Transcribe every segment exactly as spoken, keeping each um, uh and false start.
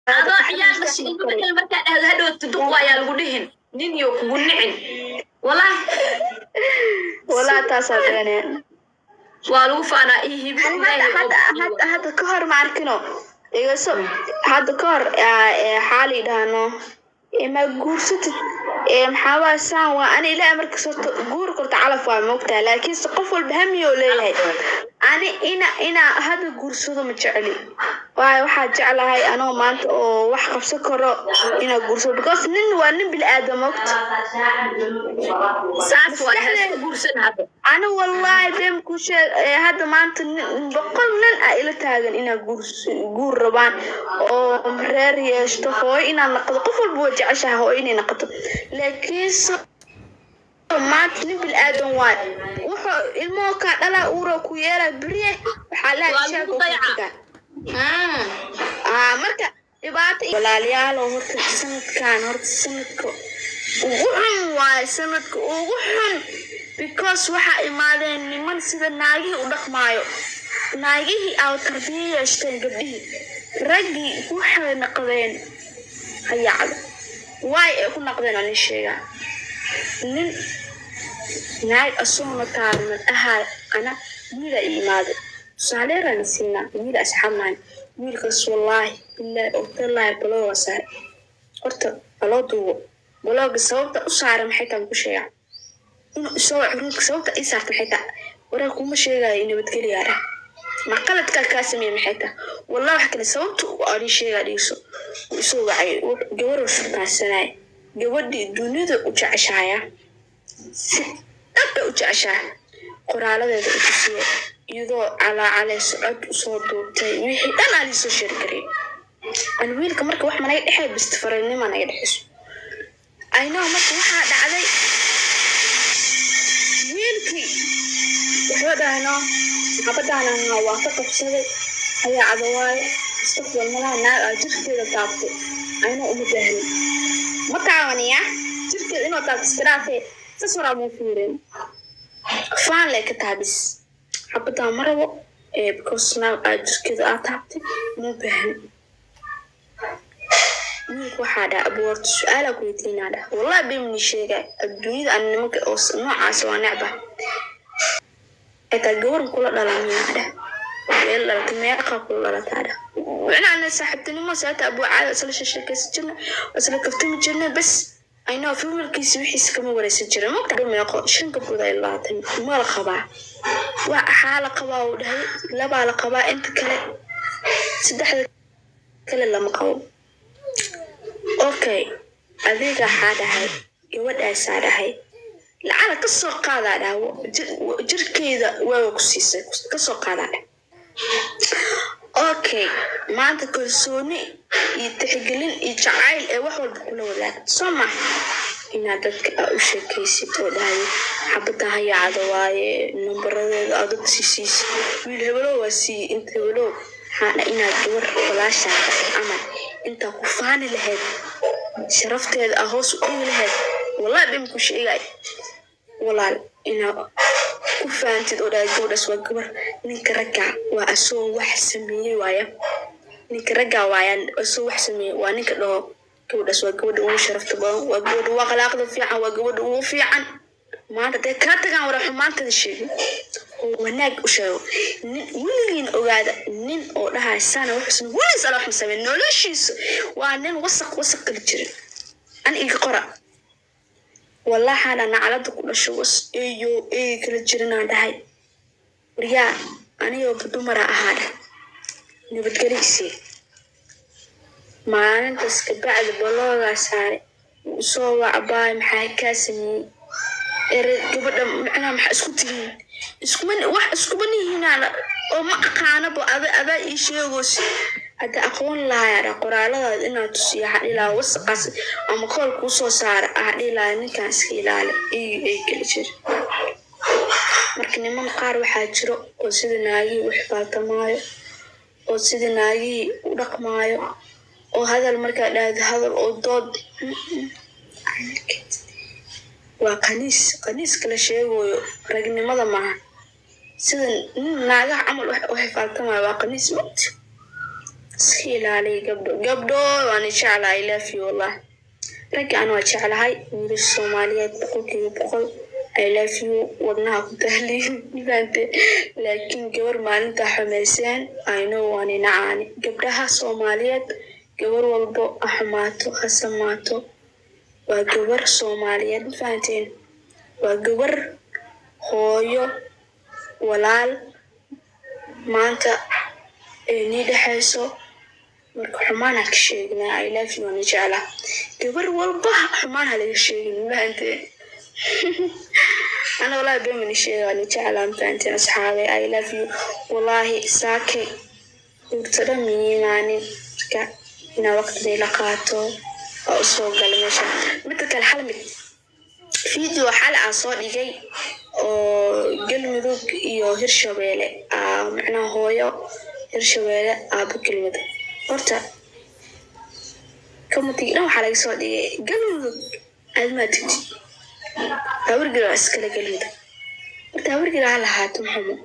هذا عيال بس إنه مركا هذا تدقوا يا الودهن نين يوكبون نعن والله ولا تصدقني والوف أنا إيه هذا هذا هذا كهر معركنه يسوع هذا كهر حالي دهنو إما جورست محاوى سوا أنا إلى أمريكا صرت جور كنت على فوا مقطع لكن سقفل بهمي ولا أنا إنا إنا هذا جورست متجعلي واي واحد جعل هاي أنا ما أنت أو واحد سكر إنا جورست بقص نن ونن بالآدم وقت ساعات واحد جورست هذا أنا والله بهم كوش هذا ما أنت بقول نن إلى تاجن إنا جورس جور ربان أو مرر يشتهوي إنا نقد قفل بوجه عشان هو إني نقد لكن ما تني بالآدم واي وح الموقع لا أورا كويرة بريه وحالات شاكو كذا آه آه مركا يبعتي ولا ليال وهرت سنة كان هرت سنة كو وحن واي سنة كو وحن because waxa imaadeen niman sida naagii u dhaqmaayo naagihii aw tarbiya yeeshteen gabdhihii raggii waxay naqdeen hayacada way ay ku naqdeen aan sheegaa nin naag asuma taarna ahaa ana wiil ay imaade saaleeran sinna wiil asxaabnaan wiilkaas wallahi ilaa oo tallaay baloo wasaar horta baloo duubo balooga sababta u saaran maxay tan ku sheegaa إنه سوى عروق سوت إيسارت محيطة وراكم مش يجا إنه بتقولي ياره ما قلت كالكاسمية محيطة والله حكنا سوت وأري شيء على يسوع ويسوع عي جوار وشرطة السنة جودي الدنيا ده وجعشايا أبى وجعشايا قرالة ده وتسير يدو على على سعد صوته تيجي أنا على السوشيال كريم أنا ويل كمرك واحد ما نيجي بستفرني ما نيجي حس أي نوع ما واحد علي wiilkii wuxuu dhahay no xabadana waa ka qabsaday ayaa cadawaaye istaqbal malaha naag ah jirkeeda taabtay ayna uma daahin ma taawaniya jirkeeda inuu taabto istiraafay sasura mu fiirin faan leh ka taabis xabadana marabo ee because naag ah jirkeeda ah taabtay mu baahin wiilku waxaa dhaa abuurta su-aala ku weydiinaa wallahi bimni sheegay adduunyada aan nimanka oo noocaas waa necba inta gabar kula dhalanaa dhaa weel dhalata meeqa kula dhalataa dhaa waxaan saaxiibtinimo saata abu caada isla sheekaysan jirnay isla kaftami jirnay bas ayna filmkiisa wixiisa kama wareysan jiray marka meeqo shan gabdhood ay laatan ma la qabaa waa xaala qabaa oo dhahay laba la qabaa inta kale saddexda kale lama qabo okay adiga xadahay gabadhaas xadahay lacala ka soo qaadada jirkeeda waa ku siisay ka soo qaadada okay maanta kalsooni iyo tixgelin iyo jacayl ee wax walba kula wadaag soma inaad dadka u sheekaysid oo dhahay xabada hayacada waaye numbereeda aad u siisiis wiil hebelo waa si inta hebelo hana inaad gabar walaashaada ama inta ku faani lahayd sharafteeda ahoos u dhigi lahayd wallahi bim ku sheegay walaal ina ku faantid oo dhahay gabadhaas waa gabar ninka ragga waa asoo wax sameeyay waaya ninka ragga waayaan asoo wax sameeyay waa ninka dhoo gabadhaas waa gabadha ugu sharafta badan waa gabadha ugu akhlaaqda fiican waa gabadha ugu fiican maanta dee kaa tagaan wara xumaantada sheegay wanaag u sheego nin weligiin ogaada nin oo dhahay sana wuxuusan weligiis ala wax sameyn noloshiisa waa nin wasaq wasaq kala jirin an iga qora wallahi ana nacalada ku dhasho was eeyo ee kala jirinaan dhahay wariyaa aniyo dumar ahaada nabadgelisi maalintaas ka bacdi balooga saare soo wacbaa maxay ka sameeyay er gabadha macna maxaa isku tihiin isku man wax isku banihiinana oo ma aqaanaba ada ada ii sheegos hada aqoon lahayd qoraalada inaad tusiyo ilaa wasaqas ama qool ku soo saar ah ilaa ninkan iska ilaali ee ay kala jir marka niman qaar waxaa jiro oo sida naagi wax faatamaayo oo sida naagi u dhaqmaayo oo hadal marka dhaad hadal oo dood waa qaniis qaniis kala sheegayo ragnimada ma sida naaga amal wax wax faatamaayo waa qaniis mut سكيل علي قبضو قبضو وأنا شعلة I love you والله رجع أنا وشعلة هاي من الصوماليات بقول كي بقول I love you ودناها كتهلي فانت لكن قبر ما أنت حماسين I know وأنا نعاني قبلها صوماليات قبر والبو أحماتو خسماتو وقبر صوماليات فانتين وقبر هويو ولال ما أنت نيد حيسو marka xumaan ka sheegnaa I love you ani jecla gabar walba xumaan hal iga sheegin maante ana walahi been sheegay ani jecla maante asxaabe I love you wallahi saake urtada miimaani ka ina waqti la qaato oo soo gal meesha mid kale hal mid video xal aan soo dhigay oo galmudug iyo hirshabeelle ah macna hooyo hirshabeelle aaba kelmad horta كم تيجي نوع على صديقي قالوا أزمة تجي أورجع أسكال قالوا قلت أورجع على هاتم حمو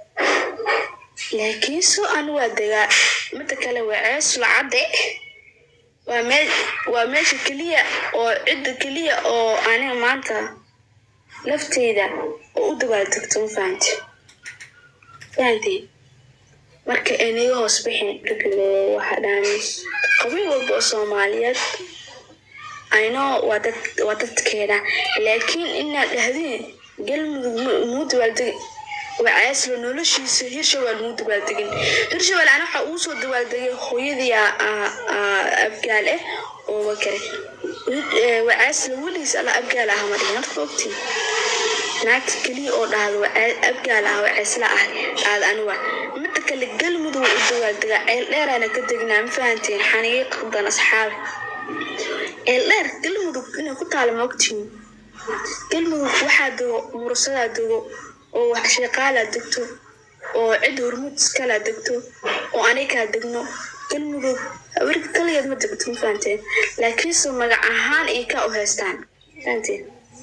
لكن سو أنا ودقة متكلم وعيس العادة ومال وماشي كلية أو عد كلية أو أنا ما أنت لفتي ده وأدوار تكتم فانت فانتي marka inay hoos bixin raglo waxa dhaamis qabiil walba Soomaaliyeed ayno wada wada keena laakiin inna dhahdeen galmudug mud walda waaslo noloshiisa hirshabeelle mud waldagin hirshabeelle ana waxa uu soo dawaaldagay hooyadii abgaal ah oo wakare waaslo waliis ala abgaal ah ma dhigan qoobti naag kaliya oo dhahdo abgaal ah waasla ah aad anwa kale galmudug u dawaaldega ceel dheer ana ka degnaa ma fahanteen xaniiq qadan asxaab ceel dheer galmudug inay ku taalo moogtiin galmudug waxa doo mursada doo oo wax shaqaala degto oo cid hormud iskala degto oo anay ka degno galmudug warka kaliya ma degto ma fahanteen laakiin soo magac ahaan ay ka u haystaan fahanteen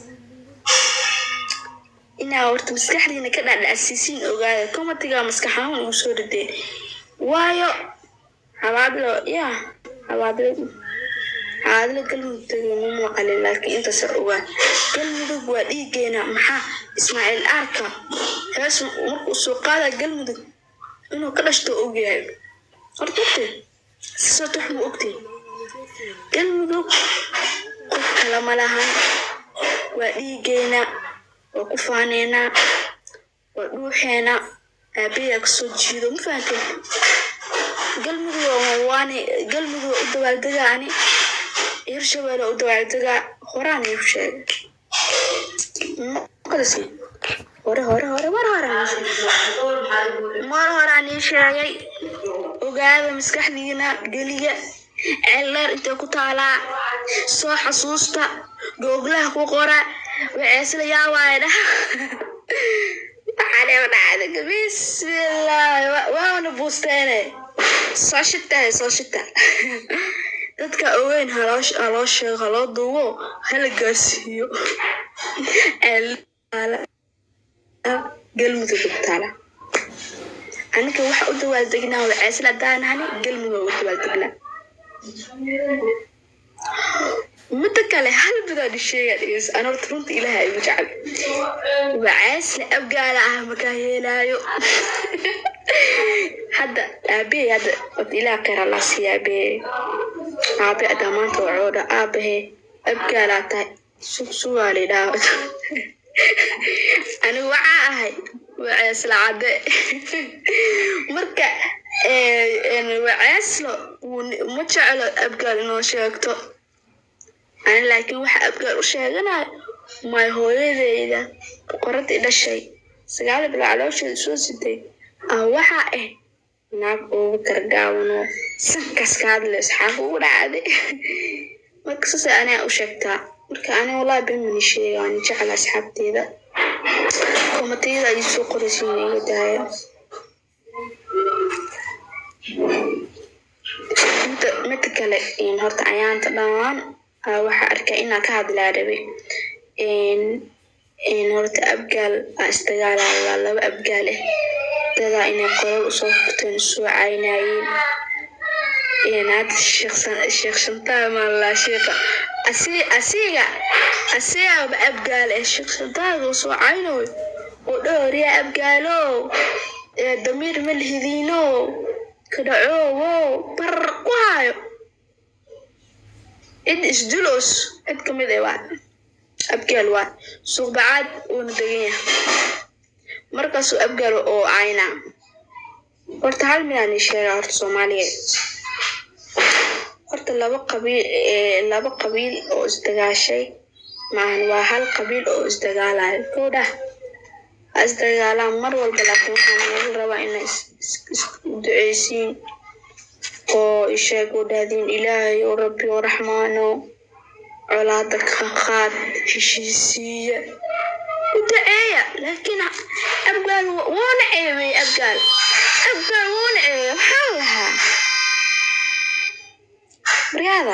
ina horta maskaxdiina ka dhacdhacsiisiin ogaada komatiga maskaxaan ugu soo dhadeen waayo habaadlo ya habaadlo habaadlo galmudug ma qale laakiin inta soo ogaa galmudug waa dhiigeena maxaa Ismaaciil Arka hees markuu soo qaada galmudug inuu ka dhashto ogaay horta soo tuxmu ogtay galmudug qof kala malahan waa dhiigeena وقفانينا ودوحينا أبيك سجيدو مفاهمين قلبي وهواني قلبي ودوال دقاني يرشبه ودوال دقا خوراني يفشل قدسي هورا هورا هورا مرة هورا مرة هورا نيشاي وقاعدة مسكح لينا قلية علار انتو كتالا سو حصوصتا جوجلها كوكورا وعسل يا وايد أنا ونعد بسم الله وانا بوستاني صاشتة صاشتة dadka oweyn haloosh haloosh haloo duwo hal gaarsiyo ala galmudug taala aniga waxa u dawaal degnaa oo ceesla daanani galmudug u dawaal degnaa متكلم هل بدأ الشيء إيش أنا رترنت إلها يجعل وعاس لأبقى لها مكاهيلا يو هذا أبي هذا إلى كرا لاسي أبي أبي أدمان توعودة أبي أبقى لا تا سو سوالي لا أنا وعاهي وعاس العادة مركا إيه وعاس له ومتشعل أبقى لنا شيكتو أنا لكن واحد أبقى وشاغنا ما هو إذا قررت إلى الشيء سجال بالعلاش السوسيتي أو واحد إيه ناك أو كرجاونو سكس كاد لأصحاب ولا عادي ما قصص أنا أشكتا أنا والله بين الشيء يعني جعل أصحاب تيدا كم تيدا يسوق رسمي يدايا مت متكلم إن هرت عيان تبان waxa arkay in ka hadlaa rabi in in horta abgaal astagaalaa laba abgaal ah dada inay qoro soo furteen soo caynayeen inaad sheegshantaa ma la sheeka asi asiga asiga abgaal ee sheegshantaadu soo cayno oo dhooriya abgaalo ee damir ma lihidino kadaco wo bar ku hayo id isdulos id kamid ah waa abgaal waa suuqbaad oo nadagaya markaas abgaal oo ayna horta hal milan sheega horta Soomaaliya horta laba qabiil ee laba qabiil oo isdagaashay maan waa hal qabiil oo isdagaalay kooda isdagaalaan mar walba laakiin waxaan rabaa in duceysiin oo isheego daadin ilaahay oo rabbi oo raxmaano colaada ka qaad heshiisiya duceeya laakiin abgaal woona eebay abgaal abgaal woona eebay maxaa lahaa بريادة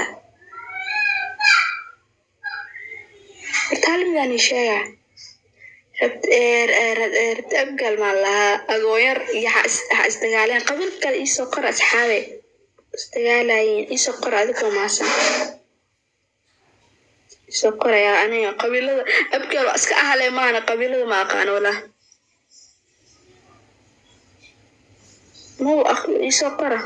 تعلم يعني شيء رد رد رد أبقى المالها أغير يحس استقالين قبل كل يسقر أصحابي استقالين يسقر هذاك معسن يسقر يا أنا قبيلة أبقى أسك أهل ما أنا قبيلة ما كان ولا مو أخ يسقره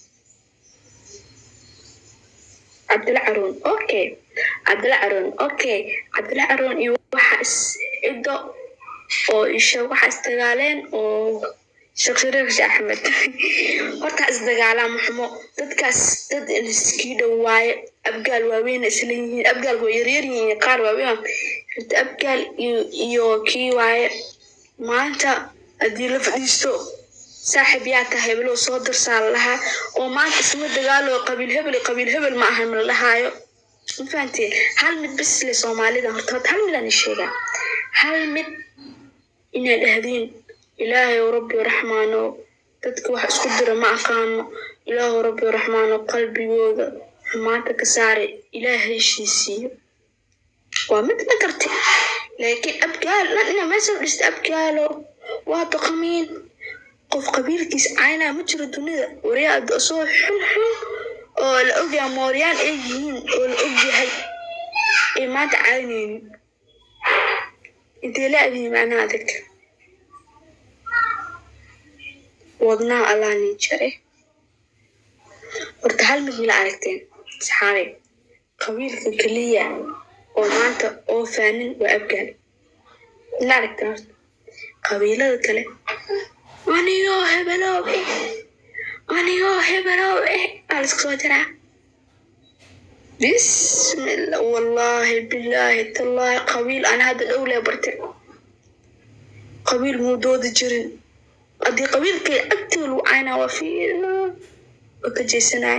عبد العرون اوكي عبد العرون اوكي عبد العرون iyo waxa ido oo isha waxa istagaaleen oo shaqsireex Ahmed horta isdagaalaan maxmo dadkaas dad iski dhawaay abgaal waaweyn isleeyihiin abgaal oo yaryar yihiin qaar waaweyn horta abgaal iyo kii waaye maanta hadii la fadhiisto saaxiib yaa tahay hebel soo dirsan laha oo maanta isma dagaalo qabiil hebel qabiil hebel ma ahan la hayo infaantii hal mid bis le Soomaalida horta hal mid aan sheega hal mid inay dhahdeen ilaahay rabbi raxmaano dadka wax isku dira ma aqaano ilaahay rabbi raxmaano qalbigooda maanta ka saare ilaahay heshiisiyo waa mid nagartay laakiin abgaal ina ma soo dhist abgaalo waa taqmiin qof qabiilkiis ayna ma jiro dunida wariyaad soo xun xun oo la ogaa mooriyaan ay yihiin oo la ogyahay ee maanta cayneen intee la adii macnaa adag wadna Allah ni jare horta hal mid la aragteen saxaabe qabiilka kaliya oo maanta oo faanin waa abgaal la aragteen qabiilada kale anigo hebeloob anigo hebeloob alsk soo jira bismillah wallahi billahi tallahi qabiil ana hada dawla bartay qabiil mudood jirin adii qabiilkay agtulu ayna wafiina wakajeysanaay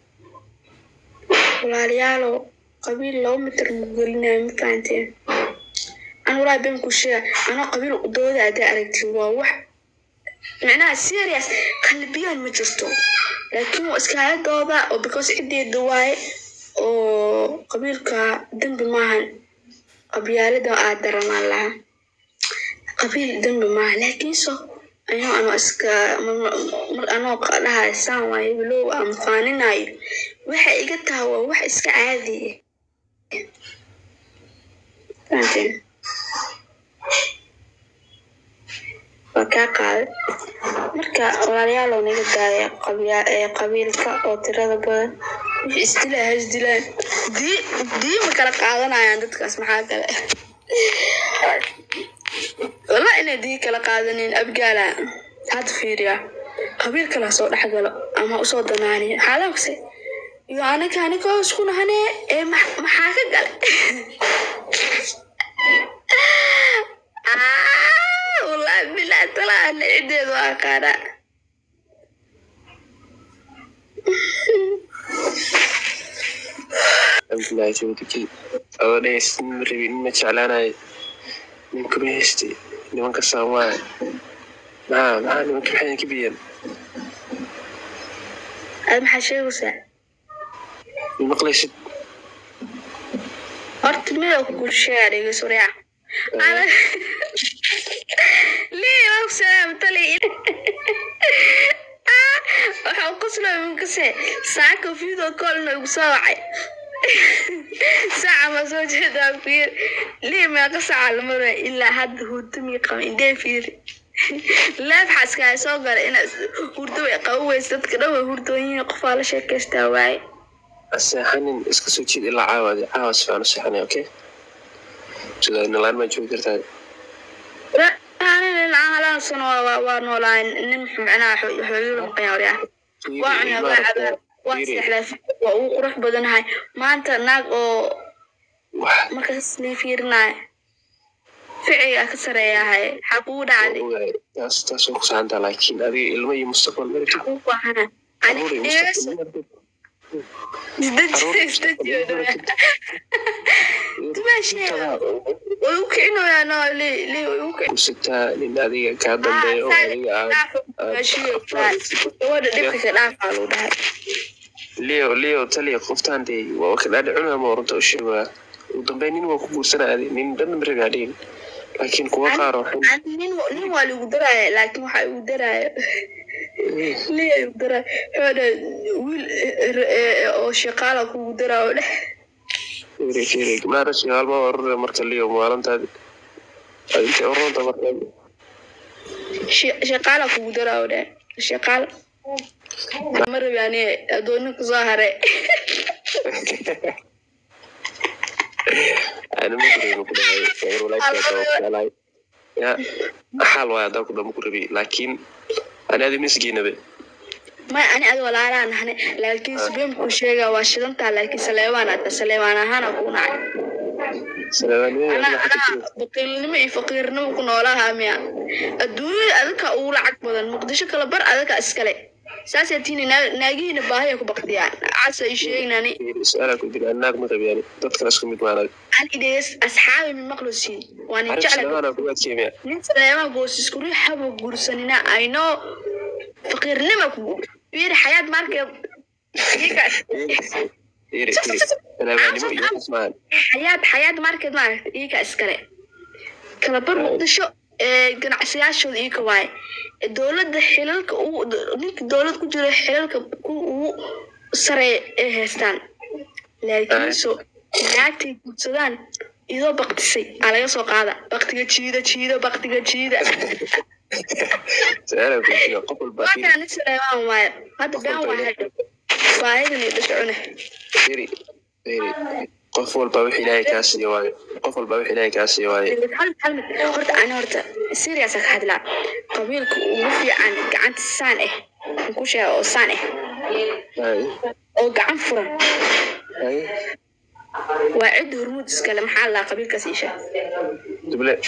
walaalayaalo qabiil loo mitir mugelina ma faanteen aan walaal been ku sheeg ana qabiil dooda ada aragtii waa wax معناها serious قلبيا ما جرتو لكن واسكاله دوبا او because عدي دواي او قبيلك دنب maahan qabyaalada aad daran laha qabiil dhanba ma laakiin soo ayo ano iska mar ano qalaha saan way bilow am faaninayo waxa iga taawo wax iska caadi ah وكاقال marka walaalayaal oo naga daaday qabiya ee qabiilka oo tirada badan isdilaa isdilaan di di ma kala qaadanayaan dadkaas maxaa kale wala in di kala qaadaneen abgaala had fiiriya qabiilka la soo dhaxgalo ama u soo danaaniyo xaalawse iyo anaga anaga isku nahane ee maxaa ka galay بالله طلع العدد واقرا الله يجودك أولا يستمر بإنك على منكم يهستي لمن كسامة ما ما لمن كحين كبير المحشي وسع المقلش أرتمي وكل شيء سريع أنا ليه ما بسلام تلي waxaa u qoslaya minkase saaka video call-na igu soo wacay saaca ma soo jeedaa fiir lii meeqa saaca la maray ilaa hadda hurdamii qaba indhee fiiri leef xaskaa soo galay inaad hurdo way qabo weysa dadka dhan way hurdooyihiin qofaa la sheekaystaa waaye aseexanin iska soo jeed ilaa caawaadi caawa si fiican u seexanay okay sida inalaan ma joogi kartaa أنا العالم سنوا ونولان نمح معنا حبيبنا قياريا وعنا بعد واسحلا وقرح بدن هاي ما أنت ناق أو ما كسلي فيرنا فعيا كسريا هاي حقود علي تاس تاس وخسان لكن هذه المي مستقبل مريك حقود أنا أنا إيش تماشي ويوكينو يا نو لي لي ويوكين وستا لنادي كادم بي او ادي ماشي ودا دبك داف علو دحay ليو ليو تلي قفتان دي وكذا دعنا ما ورنت وشبا ودنبين waa ku guursanaaday nin dhan margaadin laakiin kuwa qaar waxay nin nin waa lagu daray laakiin waxa uu daray ليه يقدر هذا ويل أو شقالة كودرة ولا كيري كيري ما رأسي هالما ورر مرت اليوم وعلم تادي أنت أورون تمرت شقالة كودرة ولا شقالة مر يعني أدونك ظاهرة أنا ما أدري ممكن أقول لك كذا يا حال واحد أقول مقربي لكن أنا هذه مسكينة بي ما أنا أقول على أنا هني لكن سبيم كل شيء واشلون تعال لكن سليمان أنت سليمان أنا أكون عاي سليمان أنا أنا بقيل نمي فقير نمو كنا ولا هم يعني الدنيا أذكى أول عقبة المقدسة كلا بر أذكى أسكالي ساسيتيني ناجي نباهي أكو بقديان عسى شيء ناني سؤالك بدي أنك متبياني تذكرسكم مثلاً أنا إذا أصحابي من مقلوسين وأنا جعلك أنا أقول كيمياء نسأل ما بوسس كوري حبوا جورسانينا I know فقير نمك بير حياة ماركة حياة حياة ماركة ماركة إيك أسكالي كلا برضو شو جناح سياسة إيك واي الدولة حلالك أو نيك الدولة كجرا حلالك أو سري هستان لكن شو ناكتي السودان إذا بقتسي على يسوق هذا بقتي جيدة جيدة بقتي جيدة سألك قبل ما كان نسأل ما هو هذا بيان واحد فايد اللي بسعونه فيري فيري قفل بوحي لا يكاسي واي قفل بوحي لا يكاسي واي حلم حلم هرت أنا هرت سيرياسك هذا لا قبيلك وفي عن عن السانة نكوش أو سانة أو عن فرن وعد هرمود سكلم حالا قبيل كسيشة دبلة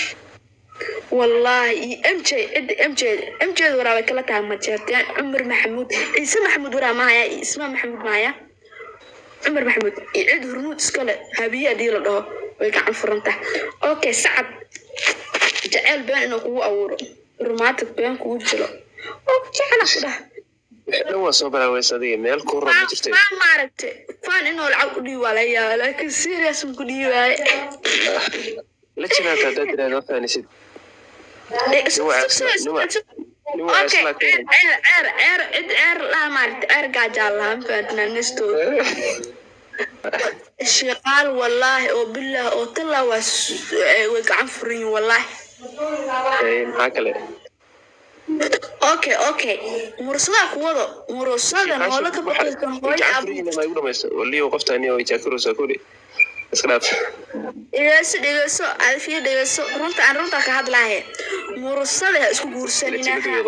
والله ام جي اد ام جي ام جي ورا كلا تهم جرتين عمر محمود اسمه محمود ورا معايا اسمه محمود معايا عمر محمود عد هرمود سكله هبيه دي لدهو way gacan furanta okay sacad jacayl been inuu kugu awooro romantic been kugu jiro oo jacayl ku dhax إحنا وصلنا ويسادية ميل كورة ما بتشتري. ما معرفت فان إنه العقد ولا يا لكن سيريس مقولي ولا. لا تشنا تعدد هذا ثاني سيد. نوع نوع نوع أوكي عير عير عير عير عير لا معرفت عير قاعد جالهم فاتنا نستو. الشغال والله وبالله وطلع وس وقعن فرين والله. إيه معك له. اوكي اوكي مرسلها كوضو مرسلها نولا كبقى كان هوي عفرين ما يقولوا ما يسوي واللي وقفت أني ويجاكروا ساكولي اسكلاف إيش ديجسو عارفية ديجسو رنت عن رنت كهاد لاه مرسلها اسكو بورسلينها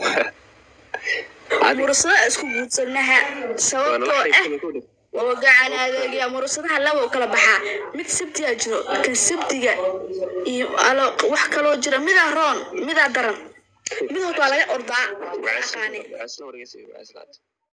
مرسلها اسكو بورسلينها سوتو إيه وقعنا هذا يا مرسلها لا وكلا بحا مت سبتي أجرو كان سبتي على وحكة لو جرا مذا رون مذا درن مid horta waa laga ordaa